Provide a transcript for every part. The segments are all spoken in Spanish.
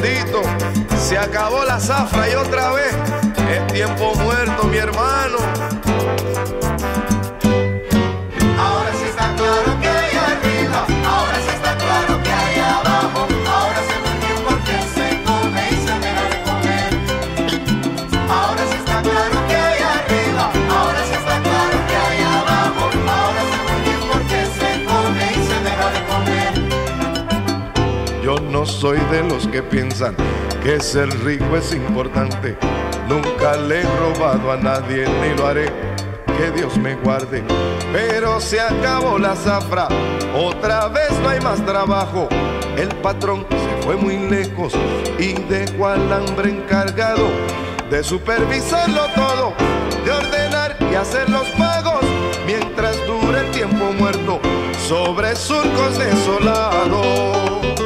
bendito, se acabó la zafra y otra vez es tiempo muerto, mi hermano. Ahora sí está claro que hay arriba, ahora sí está claro que hay abajo, ahora se muy porque se come y se deja de comer. Ahora sí está claro que hay arriba, ahora sí está claro que hay abajo, ahora se muy porque se come y se deja de comer. Yo no soy de los que piensan que ser rico es importante. Nunca le he robado a nadie ni lo haré, que Dios me guarde. Pero se acabó la zafra, otra vez no hay más trabajo. El patrón se fue muy lejos y dejó al hambre encargado de supervisarlo todo, de ordenar y hacer los pagos mientras dure el tiempo muerto sobre surcos desolados.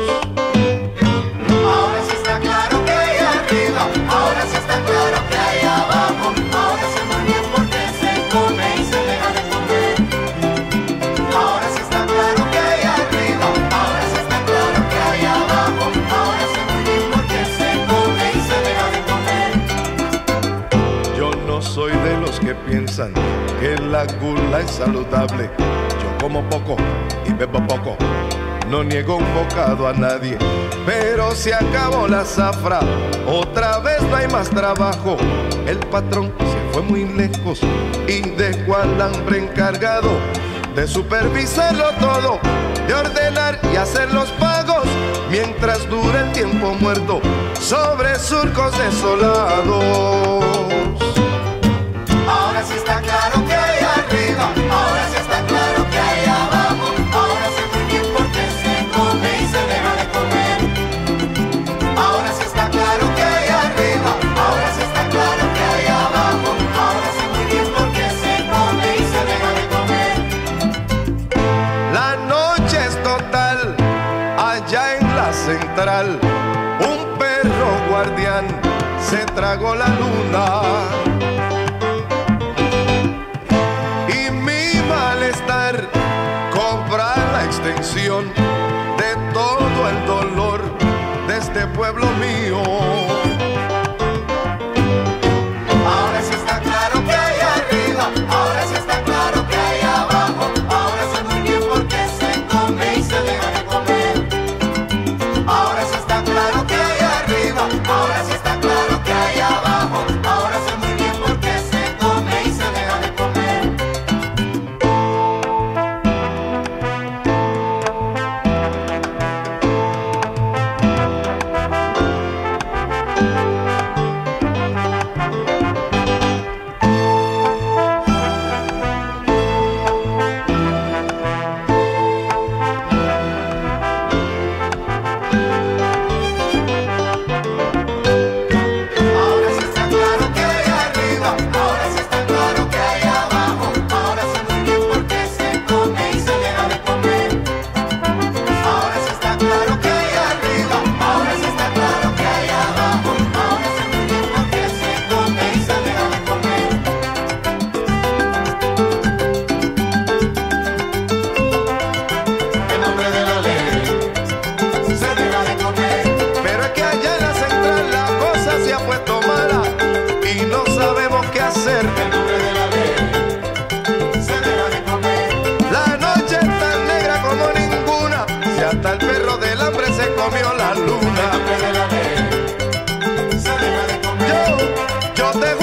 Ahora sí está claro que hay arriba, ahora sí está claro que hay abajo, ahora se muy bien porque se come y se deja de comer. Ahora sí está claro que hay arriba, ahora sí está claro que hay abajo, ahora se muy bien porque se come y se deja de comer. Yo no soy de los que piensan que la gula es saludable. Yo como poco y bebo poco, no niego un bocado a nadie, pero se acabó la zafra, otra vez no hay más trabajo. El patrón se fue muy lejos y dejó al hambre encargado de supervisarlo todo, de ordenar y hacer los pagos mientras dure el tiempo muerto sobre surcos desolados. Ahora sí está claro que hay arriba, ahora sí está claro que hay abajo, ahora se muy bien porque se come y se deja de comer. Ahora sí está claro que hay arriba, ahora sí está claro que hay abajo, ahora se muy bien porque se come y se deja de comer. La noche es total, allá en la central, un perro guardián se tragó la luna. Comprar la extensión de todo el dolor de este pueblo mío. Ahora sí está claro que hay arriba, ahora sí está claro que hay abajo, ahora se muy bien porque se come y se deja de comer. Ahora sí está claro que hay arriba, ahora sí está claro que hay abajo, ahora se muy bien porque se come y se deja de comer. Yo te